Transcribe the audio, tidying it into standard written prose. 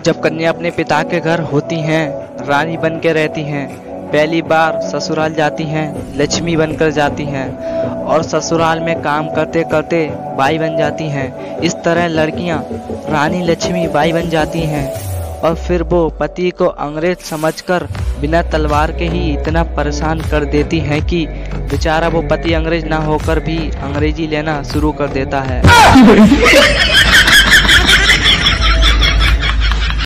जब कन्या अपने पिता के घर होती हैं, रानी बन के रहती हैं, पहली बार ससुराल जाती हैं, लक्ष्मी बनकर जाती हैं और ससुराल में काम करते करते बाई बन जाती हैं। इस तरह लड़कियां रानी लक्ष्मी बाई बन जाती हैं और फिर वो पति को अंग्रेज समझकर बिना तलवार के ही इतना परेशान कर देती हैं कि बेचारा वो पति अंग्रेज ना होकर भी अंग्रेजी लेना शुरू कर देता है।